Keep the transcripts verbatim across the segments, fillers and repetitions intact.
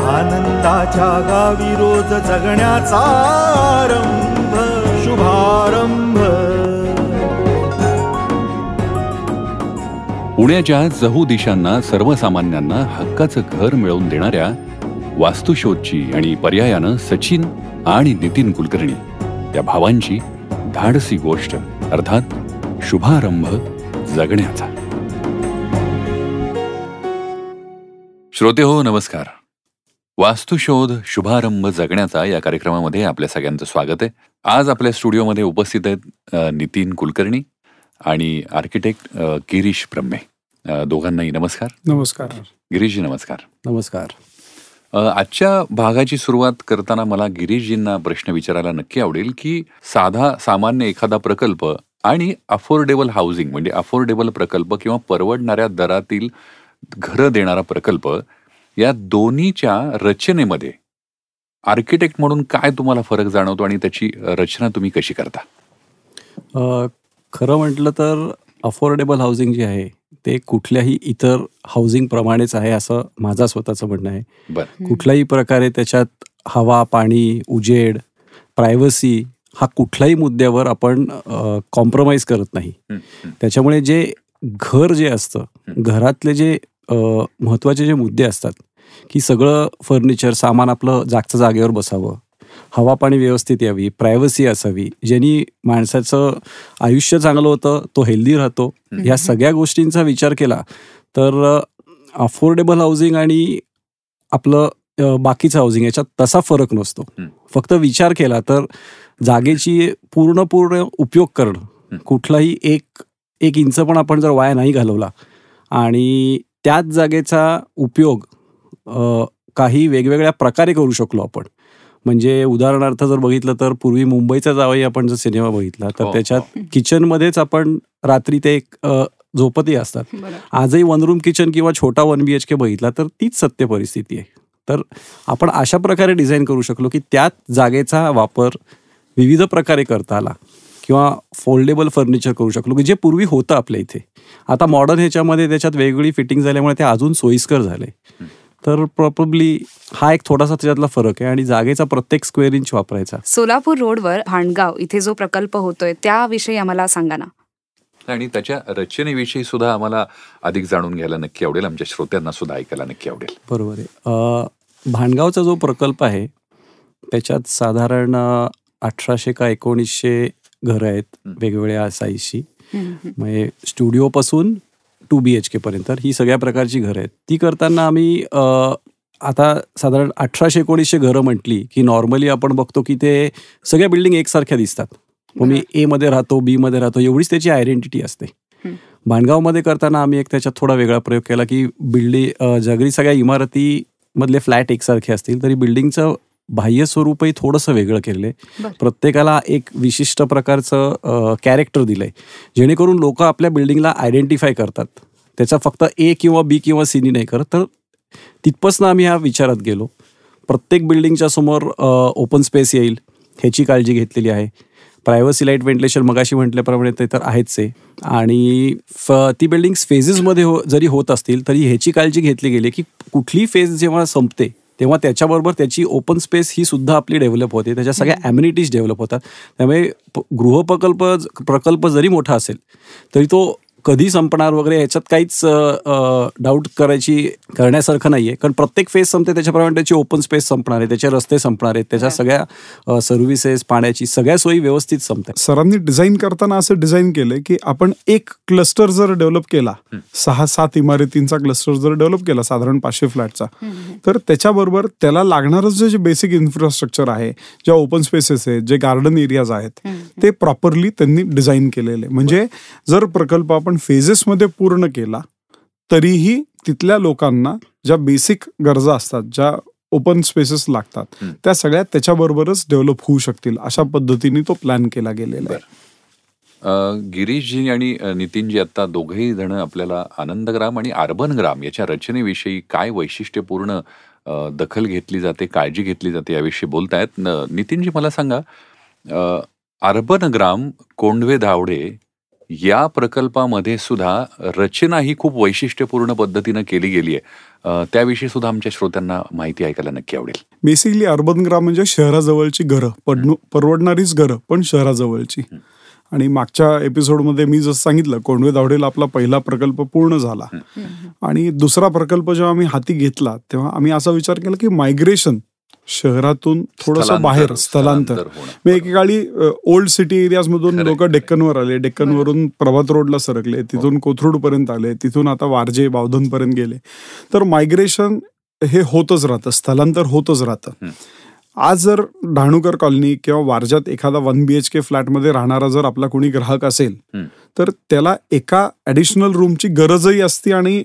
आनंदाच्या गावी रोज जगण्याचा आरंभ शुभारंभ. पुण्याच्या चहू दिशांना सर्वसामान्यांना हक्काचं घर मिळवून देणाऱ्या वास्तुशोधची आणि पर्यायानं सचिन आणि नितीन कुलकर्णी या भावांची धाडसी गोष्ट अर्थात शुभारंभ जगण्याचा. श्रोते हो, नमस्कार. वास्तुशोध शुभारंभ जगण्याचा या कार्यक्रमामध्ये आपल्या सगळ्यांचं स्वागत आहे. आज आपल्या स्टुडिओमध्ये उपस्थित आहेत नितीन कुलकर्णी आणि आर्किटेक्ट गिरीश ब्रह्मे. दोघांनाही नमस्कार. नमस्कार. गिरीशजी नमस्कार. नमस्कार. आजच्या भागाची सुरुवात करताना मला गिरीशजींना प्रश्न विचारायला नक्की आवडेल की साधा सामान्य एखादा प्रकल्प आणि अफोर्डेबल हाऊसिंग म्हणजे अफोर्डेबल प्रकल्प किंवा परवडणाऱ्या दरातील घरं देणारा प्रकल्प या दोन्हीच्या रचनेमध्ये आर्किटेक्ट म्हणून काय तुम्हाला फरक जाणवतो आणि त्याची रचना तुम्ही कशी करता? खरं म्हटलं तर अफोर्डेबल हाऊसिंग जे आहे ते कुठल्याही इतर हाऊसिंग प्रमाणेच आहे असं माझं स्वतःचं म्हणणं आहे. बरं. कुठल्याही प्रकारे त्याच्यात हवा, पाणी, उजेड, प्रायव्हसी हा कुठल्याही मुद्द्यावर आपण कॉम्प्रोमाइज करत नाही. त्याच्यामुळे जे घर जे असतं, घरातले जे महत्त्वाचे जे मुद्दे असतात की सगळं फर्निचर सामान आपलं जागच्या जागेवर बसावं, हवा पाणी व्यवस्थित यावी, प्रायव्हसी असावी, ज्यांनी माणसाचं आयुष्य चांगलं होतं, तो हेल्दी राहतो, या सगळ्या गोष्टींचा विचार केला तर अफोर्डेबल हाऊसिंग आणि आपलं बाकीचं हाऊसिंग याच्यात तसा फरक नसतो. फक्त विचार केला तर जागेची पूर्ण पूर्ण उपयोग करणं, कुठलाही एक एक इंच पण आपण जर वाया नाही घालवला आणि त्याच जागेचा उपयोग काही वेगवेगळ्या प्रकारे करू शकलो आपण. म्हणजे उदाहरणार्थ जर बघितलं तर पूर्वी मुंबईचा जावई आपण जर सिनेमा बघितला तर त्याच्यात किचनमध्येच आपण रात्री ते एक झोपती असतात. आजही वन रूम किचन किंवा छोटा वन बी एच के बघितला तर तीच सत्य परिस्थिती आहे. तर आपण अशा प्रकारे डिझाईन करू शकलो की त्याच जागेचा वापर विविध प्रकारे करता आला किंवा फोल्डेबल फर्निचर करू शकलो की जे पूर्वी होतं आपल्या इथे. आता मॉडर्न ह्याच्यामध्ये त्याच्यात वेगवेगळी फिटिंग झाल्यामुळे ते अजून सोयीस्कर झाले. तर प्रॉब्ली हा एक थोडासा त्याच्यातला फरक आहे आणि जागेचा प्रत्येक स्क्वेअर इंच वापरायचा. सोलापूर रोडवर भांडगाव इथे जो प्रकल्प होतोय त्याविषयी आम्हाला सांगा ना. आणि त्याच्या रचनेविषयी सुद्धा आम्हाला अधिक जाणून घ्यायला नक्की आवडेल, आमच्या श्रोत्यांना सुद्धा ऐकायला नक्की आवडेल. बरोबर आहे. भांडगावचा जो प्रकल्प आहे त्याच्यात साधारण अठराशे का एकोणीसशे घरं आहेत वेगवेगळ्या साईजची. म्हणजे स्टुडिओपासून टू बी एच के पर्यंत ही सगळ्या प्रकारची घरं आहेत. ती करताना आम्ही आता साधारण अठराशे एकोणीसशे घरं म्हटली की नॉर्मली आपण बघतो की ते सगळ्या बिल्डिंग एकसारख्या दिसतात. मग मी ए मध्ये राहतो, बी मध्ये राहतो, एवढीच त्याची आयडेंटिटी असते. भांडगावमध्ये करताना आम्ही एक त्याच्यात थोडा वेगळा प्रयोग केला की बिल्डिंग जगरी सगळ्या इमारती मधले फ्लॅट एकसारखे असतील तरी बिल्डिंगचं बाह्य स्वरूपही थोडंसं वेगळं केलेलं आहे. प्रत्येकाला एक विशिष्ट प्रकारचं कॅरेक्टर दिलंय जेणेकरून लोक आपल्या बिल्डिंगला आयडेंटिफाय करतात. त्याचा फक्त ए किंवा बी किंवा सीनी नाही करत. तर तिथपासून आम्ही ह्या विचारात गेलो. प्रत्येक बिल्डिंगच्या समोर ओपन स्पेस येईल ह्याची काळजी घेतलेली आहे. प्रायव्हसी, लाईट, व्हेंटिलेशन मगाशी म्हटल्याप्रमाणे ते तर आहेच आहे. आणि फ ती बिल्डिंग फेजेसमध्ये हो जरी होत असतील तरी ह्याची काळजी घेतली गेली की कुठलीही फेज जेव्हा संपते तेव्हा त्याच्याबरोबर त्याची ओपन स्पेस ही सुद्धा आपली डेव्हलप होते, त्याच्या सगळ्या ॲम्युनिटीज डेव्हलप होतात. त्यामुळे गृहप्रकल्प प्रकल्प जरी मोठा असेल तरी तो कधी संपणार वगैरे याच्यात काहीच डाऊट करायची करण्यासारखं नाही आहे. कारण प्रत्येक फेज संपते त्याच्याप्रमाणे त्याची ओपन स्पेस संपणार आहे, त्याचे रस्ते संपणार आहेत, त्याच्या सगळ्या सर्व्हिसेस, पाण्याची सगळ्या सोयी व्यवस्थित संपतात. सरांनी डिझाईन करताना असं डिझाईन केलंय की आपण एक क्लस्टर जर डेव्हलप केला, सहा सात इमारतींचा क्लस्टर जर डेव्हलप केला साधारण पाचशे फ्लॅटचा, तर त्याच्याबरोबर त्याला लागणारच जे बेसिक इन्फ्रास्ट्रक्चर आहे, ज्या ओपन स्पेसेस आहेत, जे गार्डन एरियाज आहेत, ते प्रॉपरली त्यांनी डिझाईन केलेले. म्हणजे जर प्रकल्प आपण फेजेसमध्ये पूर्ण केला तरीही तिथल्या लोकांना ज्या बेसिक गरजा असतात, ज्या ओपन स्पेसेस लागतात, त्या सगळ्या त्याच्याबरोबरच डेव्हलप होऊ शकतील अशा पद्धतीने तो प्लॅन केला गेलेला आहे. गिरीशजी आणि नितीनजी आता दोघेही जण आपल्याला आनंदग्राम आणि अर्बन ग्राम याच्या रचनेविषयी काय वैशिष्ट्यपूर्ण दखल घेतली जाते, काळजी घेतली जाते याविषयी बोलतायत. नितीनजी मला सांगा, अर्बन ग्राम कोंढवे धावडे या प्रकल्पामध्ये सुद्धा रचना ही खूप वैशिष्ट्यपूर्ण पद्धतीनं केली गेली आहे. त्याविषयी सुद्धा आमच्या श्रोत्यांना माहिती ऐकायला नक्की आवडेल. बेसिकली अर्बन ग्राम म्हणजे शहराजवळची घरं, पडणं परवडणारीच घरं पण शहराजवळची. आणि मागच्या एपिसोडमध्ये मी जसं सांगितलं, कोंडवे दावडेला आपला पहिला प्रकल्प पूर्ण झाला आणि दुसरा प्रकल्प जेव्हा आम्ही हाती घेतला तेव्हा आम्ही असा विचार केला की मायग्रेशन, शहरातून थोडंसं बाहेर स्थलांतर. मी एकेकाळी ओल्ड सिटी एरियाज मधून लोक डेक्कनवर आले, डेक्कनवरून प्रभात रोडला सरकले, तिथून कोथरूड पर्यंत आले, तिथून आता वारजे बावधन पर्यंत गेले. तर मायग्रेशन हे होतच राहतं, स्थलांतर होतच राहतं. आज जर डहाणूकर कॉलनी किंवा वारजात एखादा वन बी एच के फ्लॅटमध्ये राहणारा जर आपला कोणी ग्राहक असेल तर त्याला एका ॲडिशनल रूमची गरजही असते आणि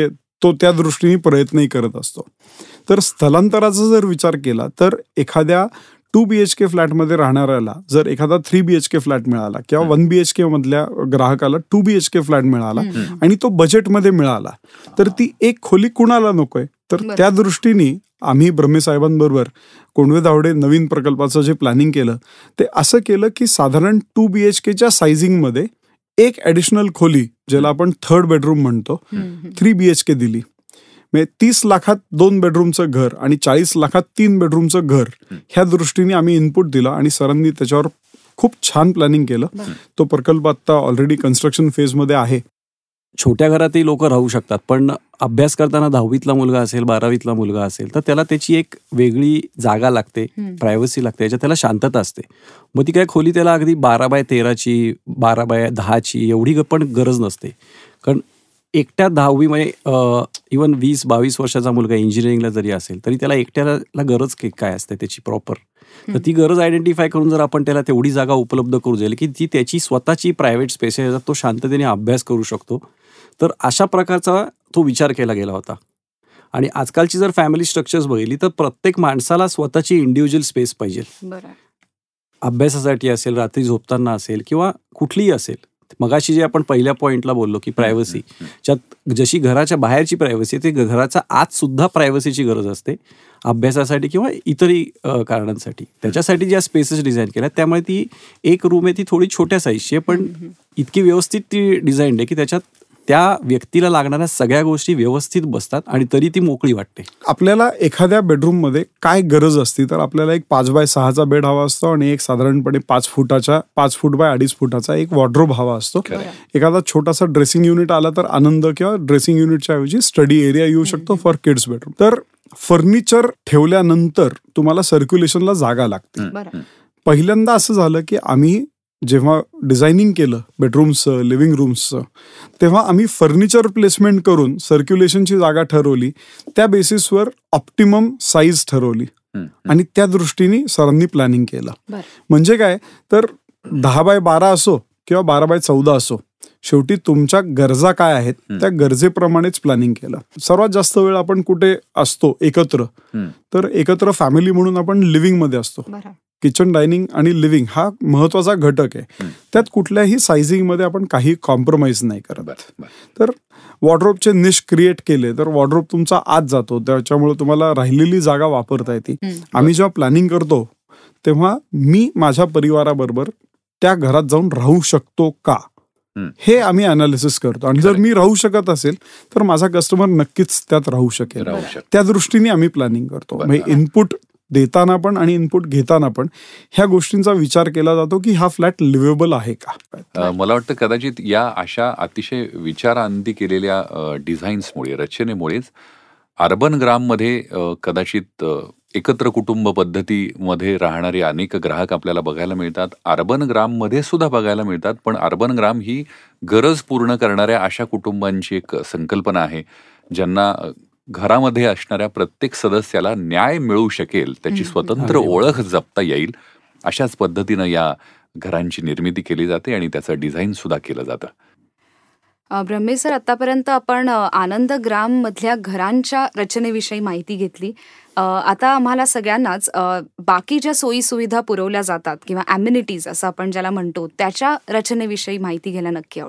तो त्या दृष्टीने प्रयत्नही करत असतो. तर स्थलांतराचा जर विचार केला तर एखाद्या टू बी एच के फ्लॅटमध्ये राहणाऱ्याला जर एखादा three B H K flat मिळाला किंवा वन बी एच के मधल्या ग्राहकाला two B H K flat मिळाला आणि तो बजेटमध्ये मिळाला तर ती एक खोली कुणाला नकोय. तर त्या दृष्टीने आम्ही ब्रह्मे साहेबांबरोबर कोंडवे दावडे नवीन प्रकल्पाचं जे प्लॅनिंग केलं ते असं केलं की साधारण टू बी एच केच्या सायझिंगमध्ये एक ॲडिशनल खोली, ज्याला आपण थर्ड बेडरूम म्हणतो, थ्री बी एच के दिली. म्हणजे तीस लाखात दोन बेडरूमचं घर आणि चाळीस लाखात तीन बेडरूमचं घर ह्या दृष्टीने आम्ही इनपुट दिला आणि सरांनी त्याच्यावर खूप छान प्लॅनिंग केलं. तो प्रकल्प आता ऑलरेडी कन्स्ट्रक्शन फेजमध्ये आहे. छोट्या घरातही लोक राहू शकतात, पण अभ्यास करताना दहावीतला मुलगा असेल, बारावीतला मुलगा असेल तर त्याला त्याची एक वेगळी जागा लागते, प्रायव्हसी लागते, याच्यात त्याला शांतता असते. मग ती काय खोली त्याला अगदी बारा बाय तेराची, बारा बाय दहाची एवढी पण गरज नसते. कारण एकट्या दहावी म्हणजे इवन वीस बावीस वर्षाचा मुलगा इंजिनिअरिंगला जरी असेल तरी त्याला एकट्याला गरज काय असते त्याची प्रॉपर. तर ती गरज आयडेंटिफाय करून जर आपण त्याला तेवढी जागा उपलब्ध करू जाईल की ती त्याची स्वतःची प्रायव्हेट स्पेस आहे, तो शांततेने अभ्यास करू शकतो. तर अशा प्रकारचा तो विचार केला गेला होता. आणि आजकालची जर फॅमिली स्ट्रक्चर्स बघितली तर प्रत्येक माणसाला स्वतःची इंडिव्हिज्युअल स्पेस पाहिजे. अभ्यासासाठी असेल, रात्री झोपताना असेल किंवा कुठलीही असेल. मगाशी जे आपण पहिल्या पॉइंटला बोललो की प्रायव्हसी, ज्यात जशी घराच्या बाहेरची प्रायव्हसी ते घराच्या आत सुद्धा प्रायव्हसीची गरज असते अभ्यासासाठी किंवा इतरही कारणांसाठी. त्याच्यासाठी ज्या स्पेसेस डिझाईन केल्या त्यामुळे ती एक रूम आहे ती थोडी छोट्या साईजची आहे पण इतकी व्यवस्थित ती डिझाईन आहे की त्याच्यात त्या व्यक्तीला लागणाऱ्या सगळ्या गोष्टी व्यवस्थित बसतात आणि तरी ती मोकळी वाटते. आपल्याला एखाद्या बेडरूम मध्ये काय गरज असते तर आपल्याला एक पाच बाय सहाचा बेड हवा असतो आणि एक साधारणपणे पाच फुटाच्या पाच फूट बाय अडीच फुटाचा एक वॉर्डरोब हवा असतो. एखादा छोटासा ड्रेसिंग युनिट आला तर आनंद किंवा ड्रेसिंग युनिटच्या ऐवजी स्टडी एरिया येऊ शकतो फॉर किड्स बेडरूम. तर फर्निचर ठेवल्यानंतर तुम्हाला सर्क्युलेशनला जागा लागते. पहिल्यांदा असं झालं की आम्ही जेव्हा डिझायनिंग केलं बेडरूम्सचं, लिव्हिंग रूम्सचं, तेव्हा आम्ही फर्निचर प्लेसमेंट करून सर्क्युलेशनची जागा ठरवली. त्या बेसिसवर ऑप्टिमम साईज ठरवली आणि त्या दृष्टीने सरांनी प्लॅनिंग केलं. म्हणजे काय तर दहा बाय बारा असो किंवा बारा बाय चौदा असो, शेवटी तुमच्या गरजा काय आहेत त्या गरजेप्रमाणेच प्लॅनिंग केलं. सर्वात जास्त वेळ आपण कुठे असतो एकत्र, तर एकत्र फॅमिली म्हणून आपण लिव्हिंग मध्ये असतो. किचन, डायनिंग आणि लिव्हिंग हा महत्वाचा घटक आहे. त्यात कुठल्याही सायझिंगमध्ये आपण काही कॉम्प्रोमाइज नाही करत. तर वॉर्डरोबचे निश क्रिएट केले तर वॉर्डरोब तुमचा आत जातो, त्याच्यामुळे तुम्हाला राहिलेली जागा वापरता येते. आम्ही जेव्हा प्लॅनिंग करतो तेव्हा मी माझ्या परिवाराबरोबर त्या घरात जाऊन राहू शकतो का हे आम्ही अनालिसिस करतो. आणि जर मी राहू शकत असेल तर माझा कस्टमर नक्कीच त्यात राहू शकेल. त्या दृष्टीने आम्ही प्लॅनिंग करतो. म्हणजे इनपुट देताना पण आणि इनपुट घेताना पण ह्या गोष्टींचा विचार केला जातो की हा फ्लॅट लिव्हेबल आहे का. मला वाटतं कदाचित या अशा अतिशय विचारांती केलेल्या डिझाईन्समुळे, रचनेमुळेच अर्बन ग्राममध्ये कदाचित एकत्र कुटुंब पद्धतीमध्ये राहणारे अनेक ग्राहक आपल्याला बघायला मिळतात. अर्बन ग्राममध्ये सुद्धा बघायला मिळतात. पण अर्बन ग्राम ही गरज पूर्ण करणाऱ्या अशा कुटुंबांची एक संकल्पना आहे ज्यांना घरामध्ये असणाऱ्या प्रत्येक सदस्याला न्याय मिळू शकेल, त्याची स्वतंत्र ओळख जपता येईल, अशाच पद्धतीनं या घरांची निर्मिती केली जाते आणि त्याचं डिझाईन सुद्धा केलं जातं. ब्रह्मे सर, आतापर्यंत आपण आनंद ग्राम मधल्या घरांच्या रचनेविषयी माहिती घेतली. आता आम्हाला सगळ्यांनाच बाकी ज्या सोयी सुविधा पुरवल्या जातात किंवा ॲम्युनिटीज असं आपण ज्याला म्हणतो त्याच्या रचनेविषयी माहिती घ्यायला नक्की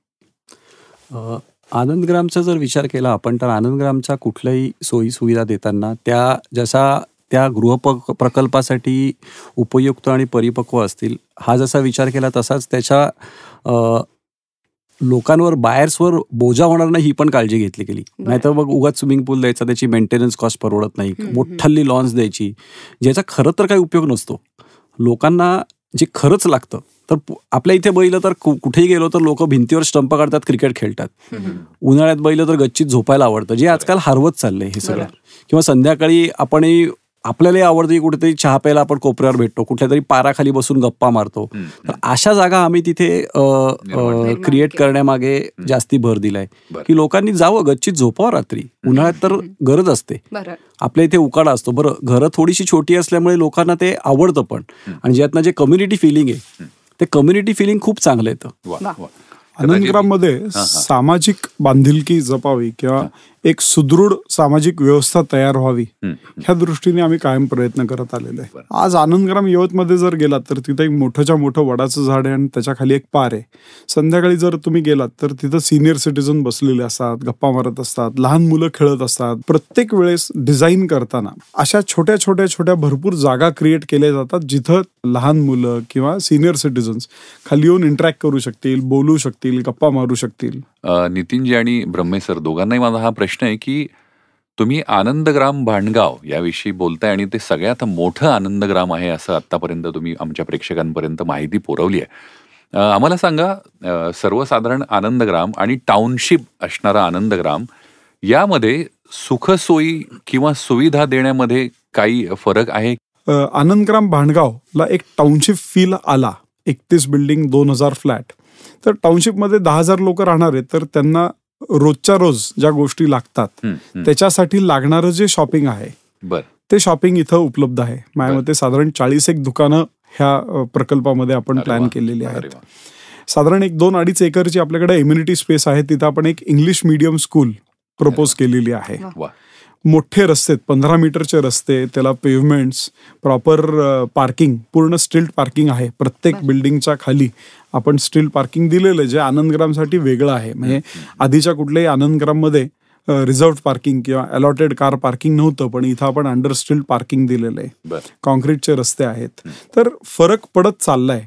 आवडेल. आनंदग्रामचा जर विचार केला आपण तर आनंदग्रामच्या कुठल्याही सोयी सुविधा देताना त्या जसा त्या गृह प्रकल्पासाठी उपयुक्त आणि परिपक्व असतील हा जसा विचार केला तसाच त्याच्या लोकांवर बायर्सवर बोजा होणार नाही ही पण काळजी घेतली गेली. नाहीतर मग उगाच स्विमिंग पूल द्यायचा, त्याची मेंटेनन्स कॉस्ट परवडत नाही, मोठ्ठल्ली लॉन्स द्यायची ज्याचा खरं तर काही उपयोग नसतो. लोकांना जे खरंच लागतं, तर आपल्या इथे बैल तर कुठेही गेलो तर लोक भिंतीवर स्टंप काढतात, क्रिकेट खेळतात. उन्हाळ्यात बैल तर गच्चीत झोपायला आवडतं, जे आजकाल हरवत चाललंय हे सगळं. किंवा संध्याकाळी आपणही आपल्यालाही आवडतं की कुठेतरी चहा प्यायला आपण कोपऱ्यावर भेटतो, कुठल्या तरी पाराखाली बसून गप्पा मारतो. तर अशा जागा आम्ही तिथे क्रिएट करण्यामागे जास्ती भर दिलाय की लोकांनी जावं, गच्चीत झोपावं रात्री. उन्हाळ्यात तर गरज असते. आपल्या इथे उकाडा असतो. बरं, घरं थोडीशी छोटी असल्यामुळे लोकांना ते आवडतं पण, आणि ज्यातनं जे कम्युनिटी फिलिंग आहे ते कम्युनिटी फिलिंग खूप चांगलं येतं. आनंदग्राम मध्ये सामाजिक बांधिलकी जपावी किंवा एक सुदृढ सामाजिक व्यवस्था तयार व्हावी ह्या दृष्टीने आम्ही कायम प्रयत्न करत आलेलो आहे. आज आनंदग्राम यवतमध्ये जर गेलात तर तिथे एक मोठंच्या मोठं वडाचं झाड आहे आणि त्याच्या खाली एक पार आहे. संध्याकाळी जर तुम्ही गेलात तर तिथं सिनियर सिटीजन बसलेले असतात, गप्पा मारत असतात, लहान मुलं खेळत असतात. प्रत्येक वेळेस डिझाईन करताना अशा छोट्या छोट्या छोट्या भरपूर जागा क्रिएट केल्या जातात जिथं लहान मुलं किंवा सिनियर सिटीजन्स खाली येऊन इंटरॅक्ट करू शकतील, बोलू शकतील, गप्पा मारू शकतील. नितीनजी आणि ब्रह्मे सर, दोघांनाही माझा हा प्रश्न आहे की तुम्ही आनंदग्राम भांडगाव याविषयी बोलताय आणि ते सगळ्यात मोठं आनंदग्राम आहे असं आतापर्यंत तुम्ही आमच्या प्रेक्षकांपर्यंत माहिती पुरवली आहे. आम्हाला सांगा, सर्वसाधारण आनंदग्राम आणि टाउनशिप असणारा आनंदग्राम यामध्ये सुखसोयी किंवा सुविधा देण्यामध्ये काही फरक आहे? आनंदग्राम भांडगावला एक टाउनशिप फील आला. एकतीस बिल्डिंग, दोन हजार फ्लॅट. तर टाउनशिपमध्ये दहा हजार लोक राहणार आहेत, तर त्यांना रोजच्या रोज ज्या गोष्टी लागतात त्याच्यासाठी लागणारं जे शॉपिंग आहे ते शॉपिंग इथं उपलब्ध आहे. माझ्या मते साधारण चाळीस एक दुकानं ह्या प्रकल्पामध्ये आपण प्लॅन केलेली आहेत. साधारण एक दोन अडीच एकरची आपल्याकडे इम्युनिटी स्पेस आहे. तिथं आपण एक इंग्लिश मीडियम स्कूल प्रपोज केलेली आहे. मोठे रस्ते, पंधरा मीटरचे रस्ते, त्याला पेव्हमेंट्स, प्रॉपर पार्किंग, पूर्ण स्ट्रीट पार्किंग आहे. प्रत्येक बिल्डिंगच्या खाली आपण स्ट्रीट पार्किंग दिलेलं आहे, जे आनंदग्रामसाठी वेगळं आहे. म्हणजे आधीच्या कुठल्याही आनंदग्राममध्ये रिझर्व्ड पार्किंग किंवा अलॉटेड कार पार्किंग नव्हतं, पण इथं आपण अंडर स्ट्रीट पार्किंग दिलेलं आहे. कॉन्क्रीटचे रस्ते आहेत. तर फरक पडत चाललाय.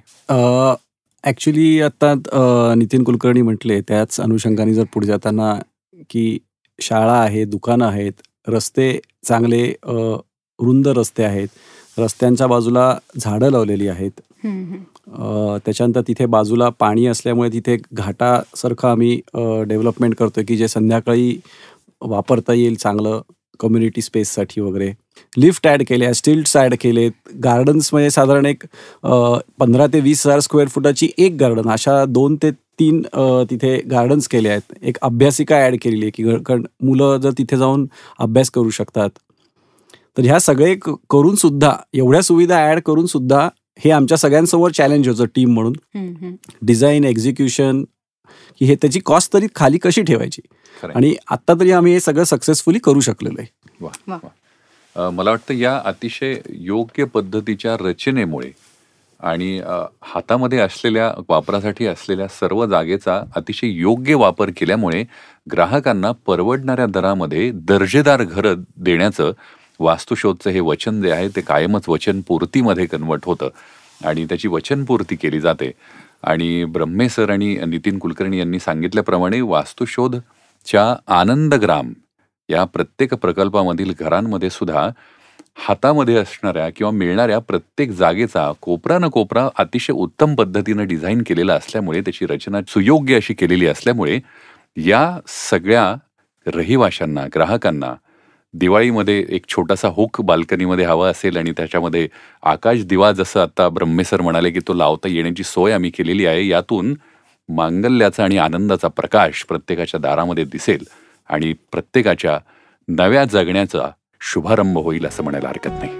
ऍक्च्युली आता नितीन कुलकर्णी म्हटले त्याच अनुषंगाने जर पुढे जाताना की शाळा आहे, दुकानं आहेत, रस्ते चांगले रुंद रस्ते आहेत, रस्त्यांच्या बाजूला झाडं लावलेली आहेत. त्याच्यानंतर तिथे बाजूला पाणी असल्यामुळे तिथे घाटासारखं आम्ही डेव्हलपमेंट करतोय की जे संध्याकाळी वापरता येईल चांगलं कम्युनिटी स्पेससाठी वगैरे. लिफ्ट ॲड केल्या, स्टिल्ट्स ॲड केलेत. गार्डन्समध्ये साधारण एक पंधरा ते वीस हजार स्क्वेअर फुटाची एक गार्डन, अशा दोन ते तीन तिथे गार्डन्स केले आहेत. एक अभ्यासिका ॲड केलेली आहे की मुलं जर तिथे जाऊन अभ्यास करू शकतात. तर ह्या सगळे करून सुद्धा, एवढ्या सुविधा ॲड करून सुद्धा हे आमच्या सगळ्यांसमोर चॅलेंज होतं टीम म्हणून. डिझाईन, एक्झिक्युशन, की हे त्याची कॉस्ट तरी खाली कशी ठेवायची, आणि आता तरी आम्ही हे सगळं सक्सेसफुली करू शकलेलो आहे. मला वाटतं या अतिशय योग्य पद्धतीच्या रचनेमुळे आणि हातामध्ये असलेल्या वापरासाठी असलेल्या सर्व जागेचा अतिशय योग्य वापर केल्यामुळे ग्राहकांना परवडणाऱ्या दरामध्ये दर्जेदार घरं देण्याचं वास्तुशोधचं हे वचन जे आहे ते कायमच वचनपूर्तीमध्ये कन्वर्ट होतं आणि त्याची वचनपूर्ती केली जाते. आणि ब्रह्मे सर आणि नितीन कुलकर्णी यांनी सांगितल्याप्रमाणे वास्तुशोधच्या आनंदग्राम या प्रत्येक प्रकल्पामधील घरांमध्ये सुद्धा हातामध्ये असणाऱ्या किंवा मिळणाऱ्या प्रत्येक जागेचा कोपरा न कोपरा अतिशय उत्तम पद्धतीनं डिझाईन केलेला असल्यामुळे, त्याची रचना सुयोग्य अशी केलेली असल्यामुळे या सगळ्या रहिवाशांना, ग्राहकांना दिवाळीमध्ये एक छोटासा हुक बाल्कनीमध्ये हवा असेल आणि त्याच्यामध्ये आकाश दिवा, जसं आता ब्रह्मेसर म्हणाले की तो लावता येण्याची सोय आम्ही केलेली आहे, यातून मांगल्याचा आणि आनंदाचा प्रकाश प्रत्येकाच्या दारामध्ये दिसेल आणि प्रत्येकाच्या नव्या जगण्याचा शुभारंभ होईल असं म्हणायला हरकत नाही.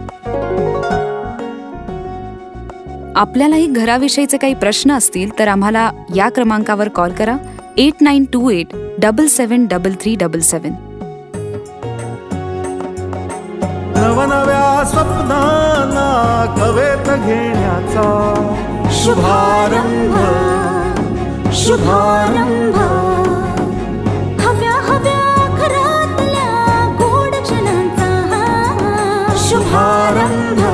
आपल्यालाही घराविषयीचे काही प्रश्न असतील तर आम्हाला या क्रमांकावर कॉल करा. Eight nine two eight double seven double three double seven. नवनव्या स्वप्नांना कवेत घेण्याचा शुभारंभ शुभारंभ हव्या हव्या घरातल्या गोड क्षणांचा शुभारंभ